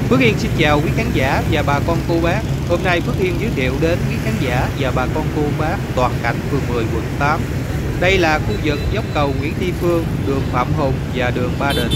Phước Yên xin chào quý khán giả và bà con cô bác. Hôm nay Phước Yên giới thiệu đến quý khán giả và bà con cô bác toàn cảnh phường 10 quận 8. Đây là khu vực dốc cầu Nguyễn Tri Phương, đường Phạm Hùng và đường Ba Đình.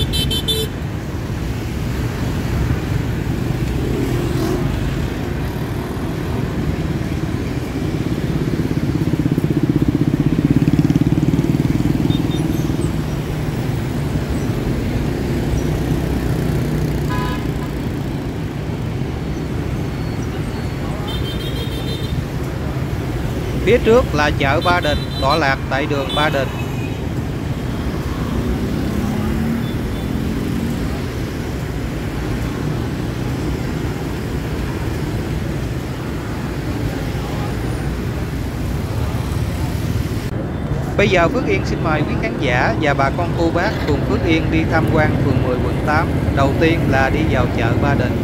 Phía trước là chợ Ba Đình, tọa lạc tại đường Ba Đình. Bây giờ Phước Yên xin mời quý khán giả và bà con cô bác cùng Phước Yên đi tham quan phường 10 quận 8. Đầu tiên là đi vào chợ Ba Đình.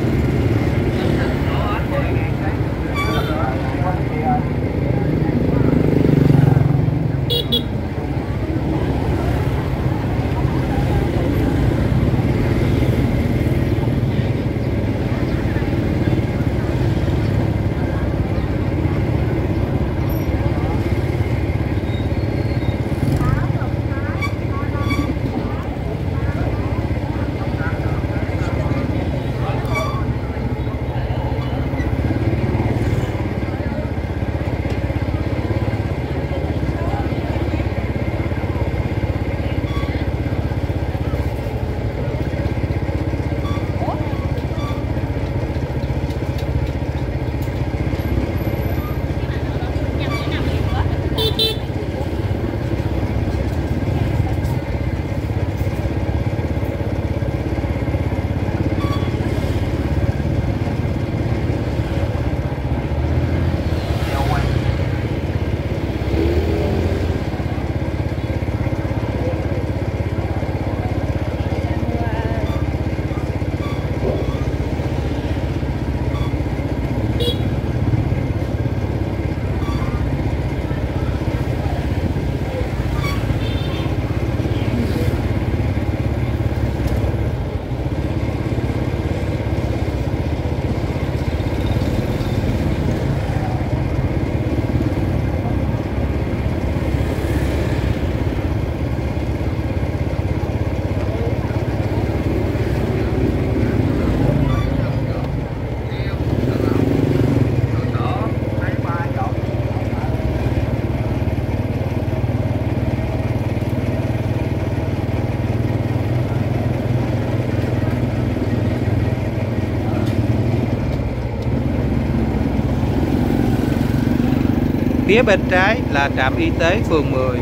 Phía bên trái là trạm y tế phường 10.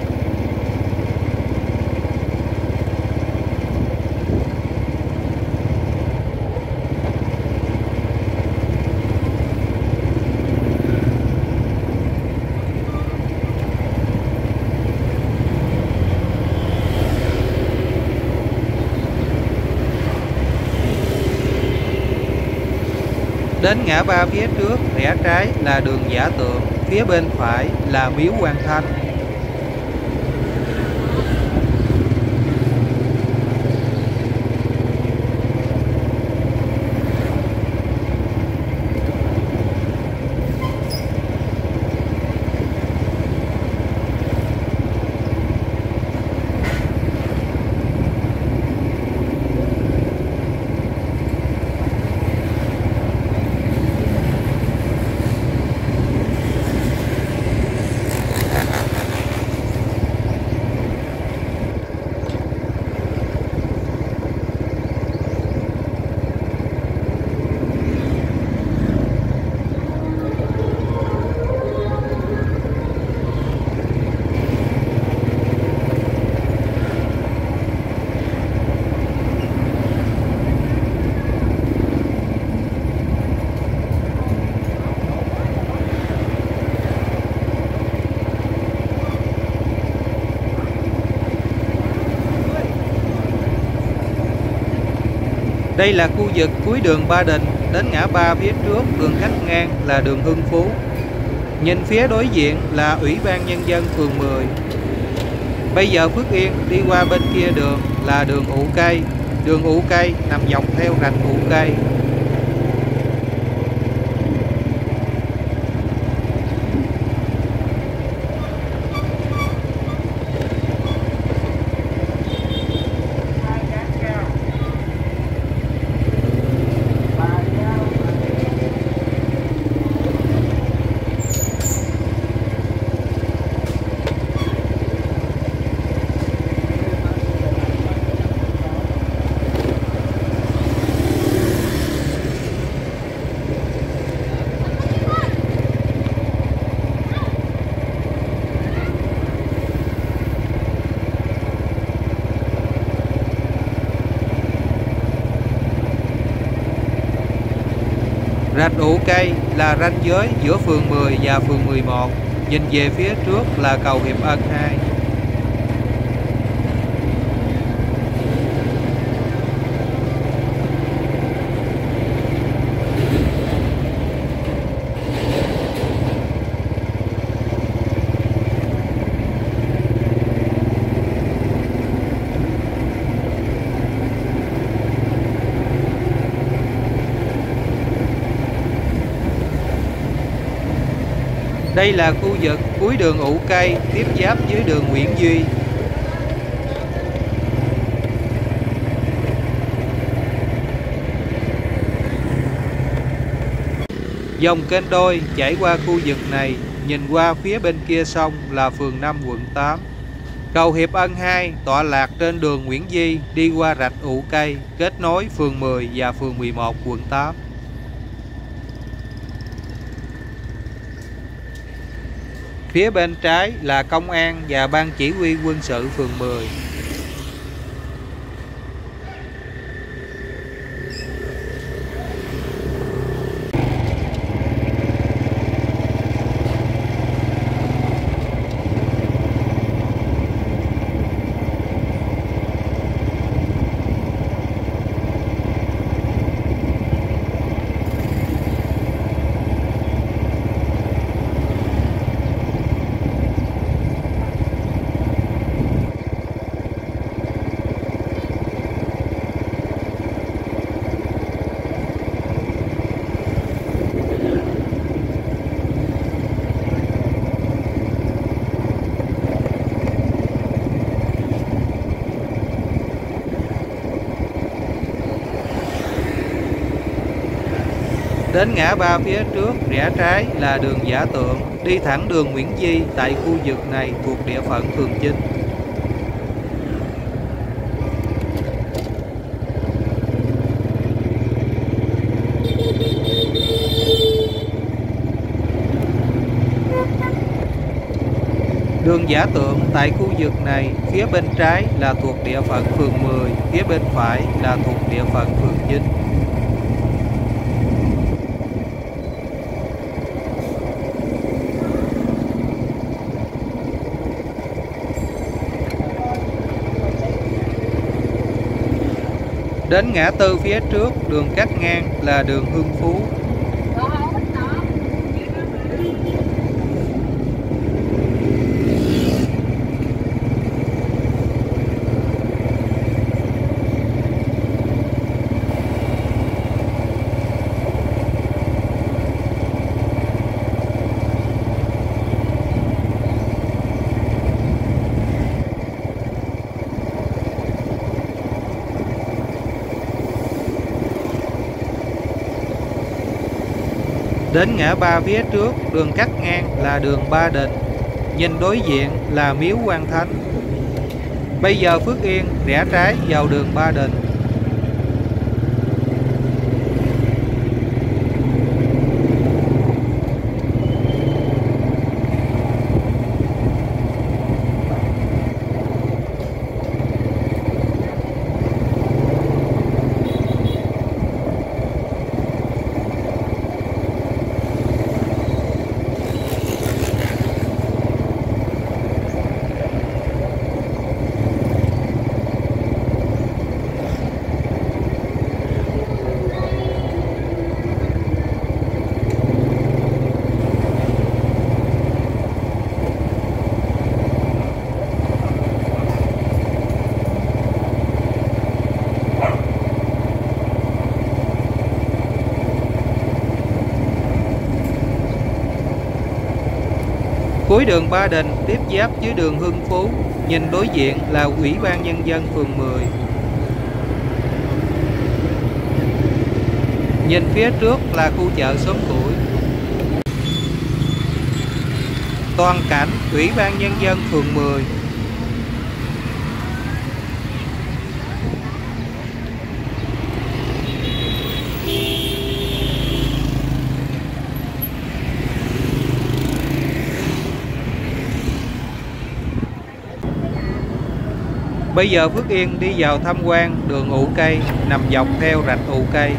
Đến ngã ba phía trước rẽ trái là đường Giả Tượng, phía bên phải là miếu Quan Thánh. Đây là khu vực cuối đường Ba Đình, đến ngã ba phía trước đường cắt ngang là đường Hưng Phú. Nhìn phía đối diện là Ủy ban Nhân dân phường 10. Bây giờ Phước Yên đi qua bên kia đường là đường Ụ Cây. Đường ụ cây nằm dọc theo rạch ụ cây. Rạch ụ cây là ranh giới giữa phường 10 và phường 11. Nhìn về phía trước là cầu Hiệp Ân 2. Đây là khu vực cuối đường ụ cây tiếp giáp với đường Nguyễn Duy. Dòng kênh đôi chảy qua khu vực này, nhìn qua phía bên kia sông là phường 5 quận 8. Cầu Hiệp Ân 2 tọa lạc trên đường Nguyễn Duy đi qua rạch ụ cây, kết nối phường 10 và phường 11 quận 8. Phía bên trái là công an và ban chỉ huy quân sự phường 10. Đến ngã ba phía trước rẽ trái là đường Giả Tượng, đi thẳng đường Nguyễn Duy tại khu vực này thuộc địa phận phường 9. Đường Giả Tượng tại khu vực này, phía bên trái là thuộc địa phận phường 10, phía bên phải là thuộc địa phận phường 9. Đến ngã tư phía trước, đường cắt ngang là đường Hưng Phú. Đến ngã ba phía trước, đường cắt ngang là đường Ba Đình. Nhìn đối diện là miếu Quan Thánh. Bây giờ Phước Yên rẽ trái vào đường Ba Đình. Cuối đường Ba Đình tiếp giáp với đường Hưng Phú, nhìn đối diện là Ủy ban Nhân dân phường 10. Nhìn phía trước là khu chợ Xóm Củi. Toàn cảnh Ủy ban Nhân dân phường 10. Bây giờ Phước Yên đi vào tham quan đường ụ cây nằm dọc theo rạch ụ cây.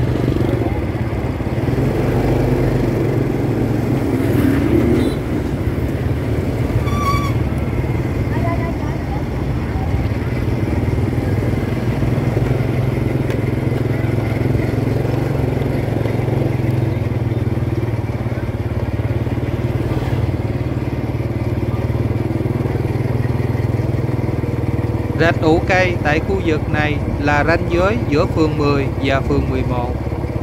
Rạch ụ cây tại khu vực này là ranh giới giữa phường 10 và phường 11.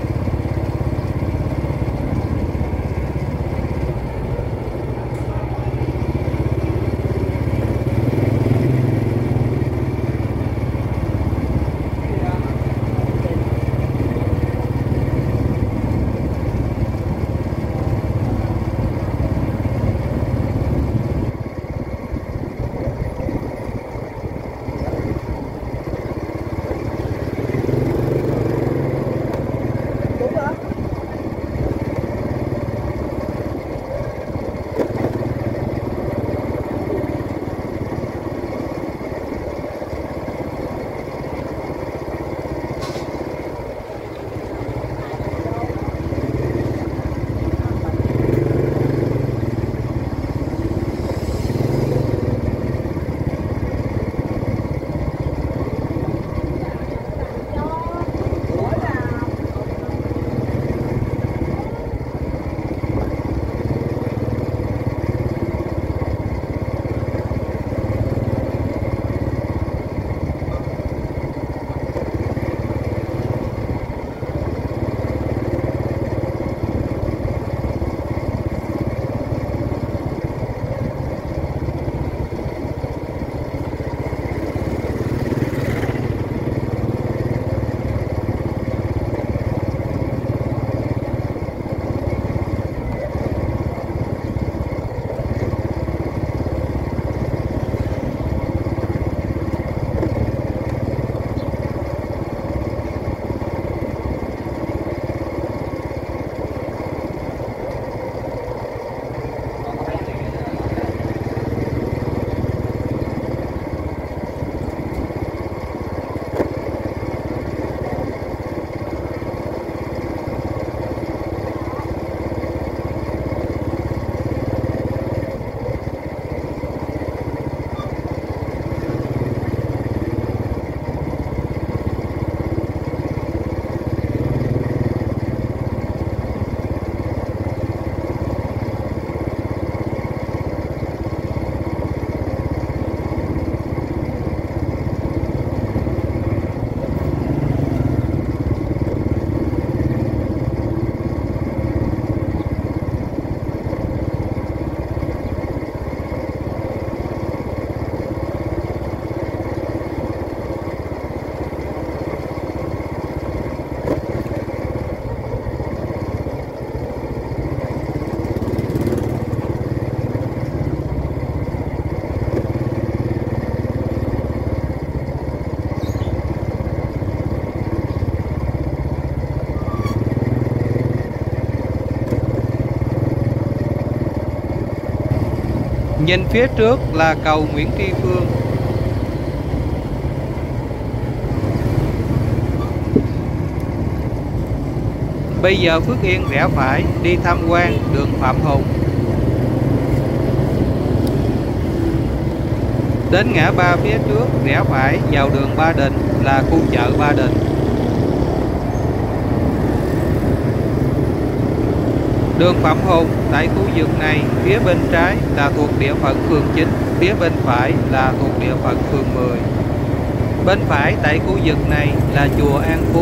Nhìn phía trước là cầu Nguyễn Tri Phương. Bây giờ Phước Yên rẽ phải đi tham quan đường Phạm Hùng. Đến ngã ba phía trước rẽ phải vào đường Ba Đình là khu chợ Ba Đình. Đường Phạm Hùng tại khu vực này phía bên trái là thuộc địa phận phường 9, phía bên phải là thuộc địa phận phường 10. Bên phải tại khu vực này là chùa An Phú.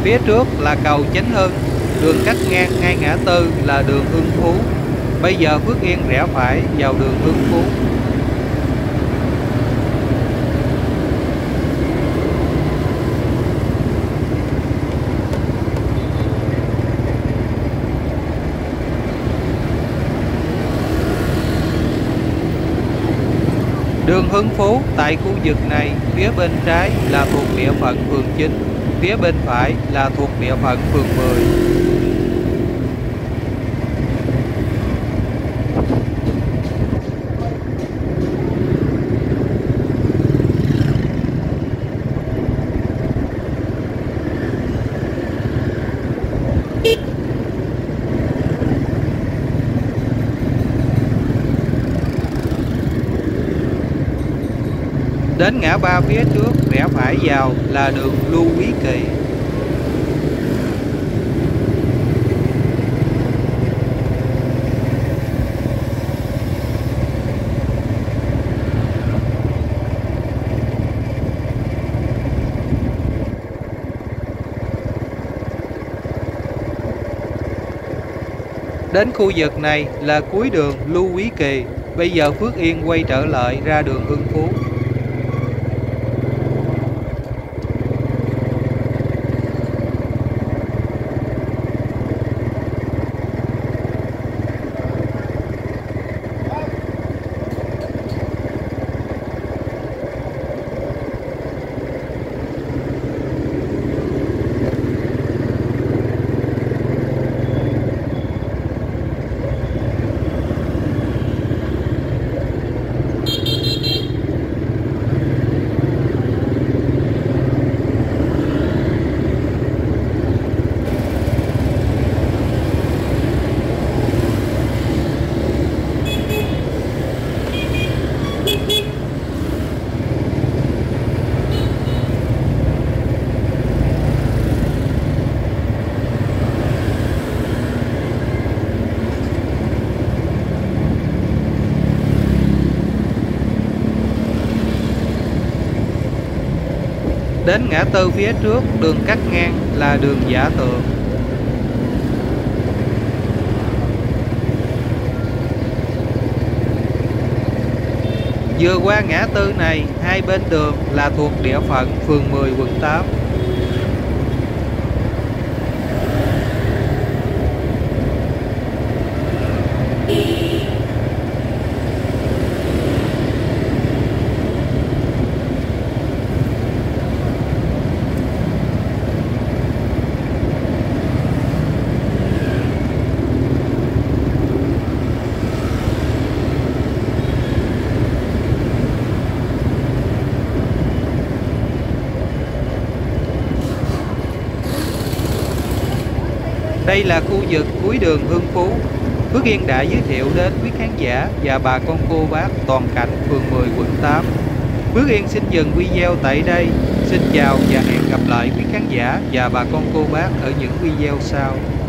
Phía trước là cầu Chánh Hưng, đường cắt ngang ngay ngã tư là đường Hưng Phú. Bây giờ Phước Yên rẽ phải vào đường Hưng Phú. Đường Hưng Phú tại khu vực này, phía bên trái là thuộc địa phận phường 9, phía bên phải là thuộc địa phận phường 10. Đến ngã ba phía trước rẽ phải vào là đường Lưu Quý Kỳ. Đến khu vực này là cuối đường Lưu Quý Kỳ. Bây giờ Phước Yên quay trở lại ra đường Hưng Phú. Đến ngã tư phía trước đường cắt ngang là đường Giả Tượng. Vừa qua ngã tư này, hai bên đường là thuộc địa phận phường 10 quận 8. Đây là khu vực cuối đường Hưng Phú. Phước Yên đã giới thiệu đến quý khán giả và bà con cô bác toàn cảnh phường 10 quận 8. Phước Yên xin dừng video tại đây. Xin chào và hẹn gặp lại quý khán giả và bà con cô bác ở những video sau.